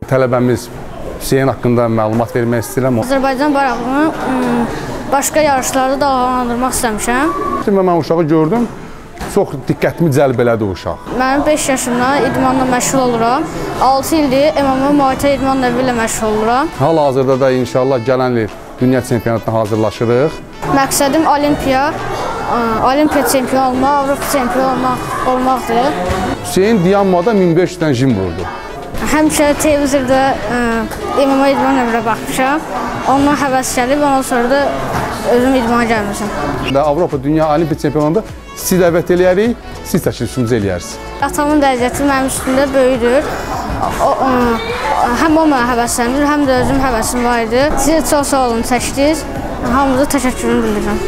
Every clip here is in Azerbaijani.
tələbəmiz Hüseyn haqqında məlumat vermək istəyirəm. Azərbaycan bayrağını başqa yarışlarda dalğalandırmaq istəmişəm. Mən uşağı gördüm, çox diqqətimi cəlb elədi o uşaq. Mənim 5 yaşımda idmanla məşğul oluram. 6 ildir MMA Muay Thai idman növü ilə məşğul oluram. Hal-hazırda da inşallah gələn il dünya çempionatına hazırlaşırıq. Məqsədim olimpiya çempionu olmaq, Avropa çempionu olmaqdır. Hüseyn Diyanmada 1500-dən jim vurdu. Həmişə televizorda MMA idman növünə baxmışam. Ondan həvəs gəlib, ondan sonra da özüm idmana gəlmişəm. Avropa Dünya Olimpiya çempionunda sizi dəvət eləyərik, siz təklifimizi eləyərsiniz. Atamın dərəcəsi mənim üstümdə böyükdür. Həm o mənə həvəsləndir, həm də özüm həvəsim var idi. Sizə çox sağ olun, çəkdiniz. Hamınıza təşəkkürümü bildirirəm.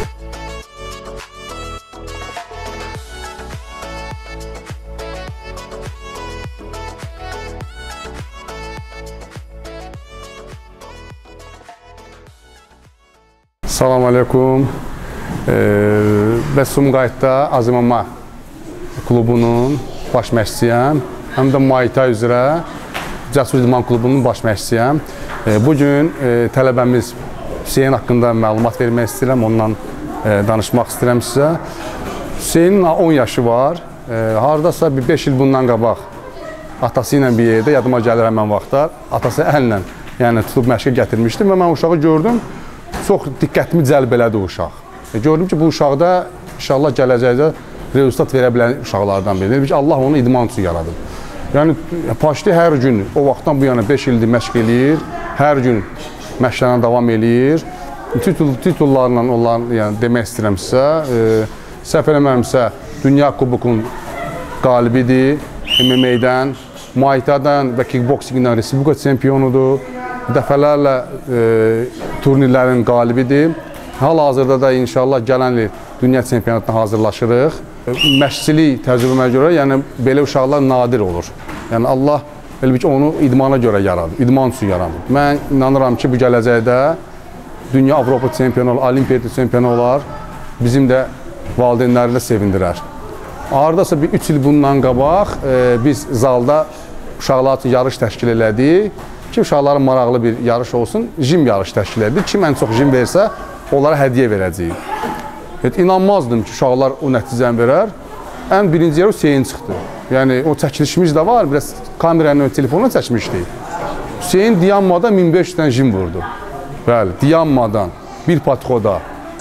Salam aleykum. Mən Sumqayıtda Azimama klubunun baş məşqçisiyəm. Həm də Muay Thai üzrə Cəsur İdman klubunun baş məşqçisiyəm. Bugün tələbəmiz Hüseyn haqqında məlumat vermək istəyirəm, ondan danışmaq istəyirəm sizə. Hüseynin 10 yaşı var. Haradasa bir 5 il bundan qabaq atası ilə bir yerdə, yadıma gəlir həmən vaxtlar, atası əllə tutub məşqə gətirmişdim və mən uşağı gördüm. Çox diqqətimi cəlb elədi o uşaq. Gördüm ki, bu uşaqda inşallah gələcəkdə rezultat verə bilən uşaqlardan biridir. Allah onu idman üçün yaradıb. Yəni, Paşti hər gün, o vaxtdan bu yana 5 ildir məşq eləyir, hər gün məşqlərine davam eləyir. Titullarla onların demək istəyirəm sizə. Səhv eləmirəmsə, Dünya Kubokunun qalibidir, MMA-dən, Muay Thai-dən və kickboxingdən Respublika çempionudur. Dəfələrlə turnirlərin qalibidir. Hal-hazırda da inşallah gələn il dünya çempionatına hazırlaşırıq. Məşqçilik təcrübəmə görə, yəni belə uşaqlar nadir olur. Yəni Allah elə ki, onu idmana görə yaradıb, idman üçün yaradıb. Mən inanıram ki, bu gələcəkdə dünya Avropa çempionu olar, Olimpiya çempionu olar, bizim də valideynləri də sevindirər. Haradasa bir 3 il bundan qabaq biz zalda uşaqlar üçün yarış təşkil elədik. Ki, uşaqların maraqlı bir yarış olsun, jim yarış təşkil edir. Kim ən çox jim versə, onlara hədiyyə verəcəyik. İnanmazdım ki, uşaqlar o nəticəni verər. Ən birinci yer Hüseyin çıxdı. Yəni, o çəkilişimiz də var, biraz kameranın telefonuna çəkmişdik. Hüseyin Diyanmadan 1500-dən jim vurdu. Bəli, Diyanmadan, bir patikoda.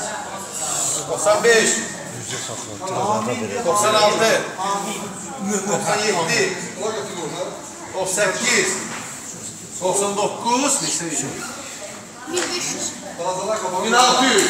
95, 96, 97, 98, 99, 1500, 1600.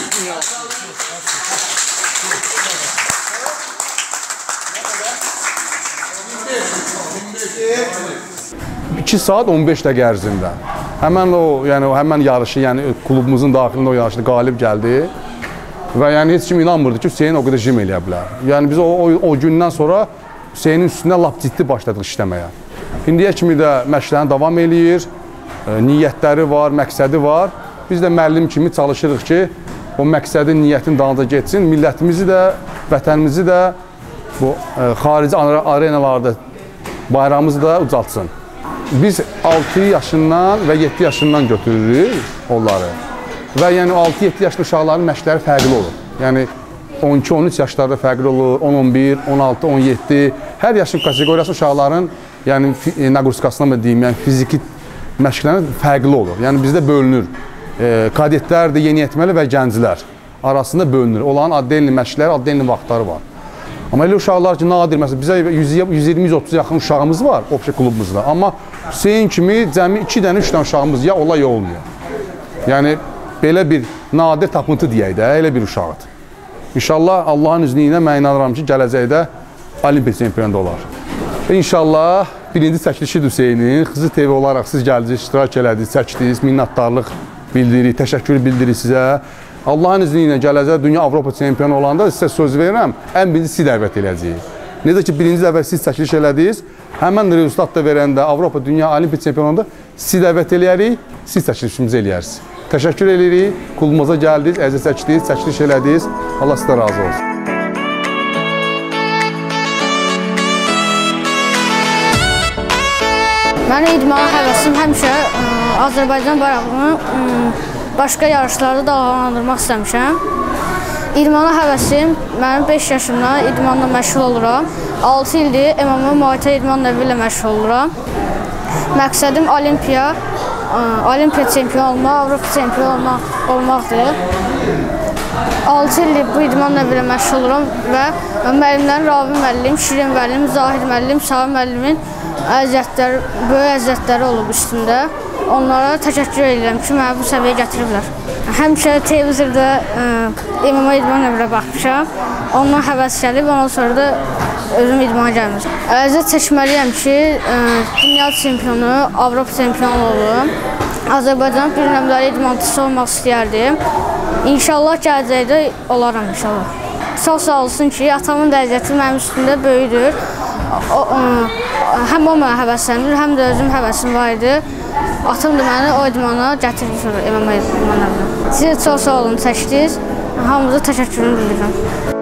2 saat 15 dəqiqə ərzində. Həmən o, yəni həmən yarışı, yəni klubumuzun daxilində o yarışda qalib gəldi. Və yəni heç kim inanmırdı ki, Hüseyin o qədər jim eləyə bilər. Yəni biz o gündən sonra Hüseynin üstündə lap ciddi başladıq işləməyə. İndiyə kimi də məşqlərini davam eləyir, niyyətləri var, məqsədi var. Biz də müəllim kimi çalışırıq ki, o məqsədin, niyyətin dalınca getsin, millətimizi də, vətənimizi də bu xarici arenalarda bayrağımızı da ucaltsın. Biz 6 yaşından və 7 yaşından götürürük onları. Və yəni 6-7 yaşlı uşaqların məşqləri fərqli olur. Yəni 12-13 yaşlarda fərqli olur, 10-11, 16-17. Hər yaşın kateqoriyası uşaqların yəni naqruskasına mı deyim, yəni fiziki məşqləri fərqli olur. Yəni bizdə bölünür. Kadetlərdir, yeniyetməli və gənclər arasında bölünür. Onların addenli məşqləri, addenli vaxtları var. Amma elə uşaqlar ki, nadir, məsələn, bizə 120-130 yaxın uşağımız var opsiya klubumuzda. Amma Hüseyin kimi cəmi 2 dənə, 3 dənə uşağımız ya ola, ya olmuyor. Yəni, belə bir nadir tapıntı deyək də, elə bir uşaqdır. İnşallah Allahın izni ilə mən inanıram ki, gələcəkdə Olimpiya çempionunda olar. Və inşallah birinci çəkilişidir Hüseynin. Xızı TV olaraq siz gəldiniz, iştirak elədiniz, çəkdiniz, minnətdarlıq bildiririk, təşəkkür bildiririk sizə. Allahın izni ilə gələcək dünya Avropa çempionu olanda sizə söz verirəm, ən birinci sizi dəvət eləyəcəyik. Necə ki, birinci dəvət siz çəkiliş elədiniz, həmən rezultat da verəndə Avropa Dünya Olimpiya çempionunda sizi dəvət eləyərik, siz çəkilişimizi eləyərsiniz. Təşəkkür edirik, klubumuza gəldiniz, əziz çəkdiniz, çəkiliş elədiniz. Allah sizə razı olsun. Mənim idmana həvəsim həmişə Azərbaycan bayrağını başqa yarışlarda dalğalandırmaq istəmişəm. İdmana həvəsim, mənim 5 yaşımdan idmanla məşğul oluram. 6 ildir MMA Muay Thai idman növü ilə məşğul oluram. Məqsədim olimpiya çempionu olmaq, Avropa çempionu olmaqdır. 6 ildir bu idman növü ilə məşğul oluram və müəllimlərim Ravi müəllim, Şirin müəllim, Zahid müəllim, Sami müəllimin böyük əziyyətləri olub üstündə. Onlara təşəkkür edirəm ki, mənə bu səviyyəyə gətiriblər. Həmişə televizorda MMA idman növünə baxmışam. Ondan həvəs gəlib, ondan sonra da özüm idmana gəlmişəm. Əziyyət çəkməliyəm ki, dünya çempionu, Avropa çempionu olum. Azərbaycan bir nömrəli idmançısı olmaq istəyərdim. İnşallah gələcəkdə olaram inşallah. Çox sağ olsun ki, atamın da əziyyəti mənim üstündə böyüdür. Həm o mənə həvəsləndir, həm də özüm həvəsim var idi. Atam da məni o idmana gətirdi MMA idmanlarına. Sizə çox sağ olun, çəkdiniz. Hamınıza təşəkkürümü bildirirəm.